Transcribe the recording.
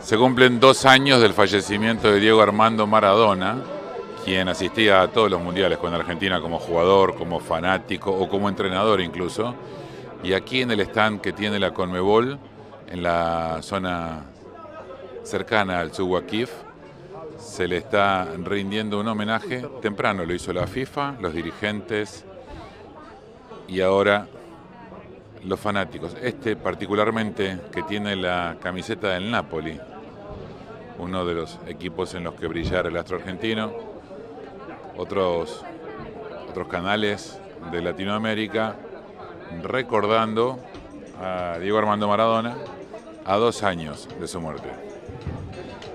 Se cumplen 2 años del fallecimiento de Diego Armando Maradona, quien asistía a todos los mundiales con Argentina como jugador, como fanático o como entrenador incluso. Y aquí en el stand que tiene la Conmebol, en la zona cercana al Subwakif, se le está rindiendo un homenaje. Temprano lo hizo la FIFA, los dirigentes y ahora los fanáticos. Este particularmente, que tiene la camiseta del Napoli, uno de los equipos en los que brillara el astro argentino. Otros canales de Latinoamérica recordando a Diego Armando Maradona a 2 años de su muerte.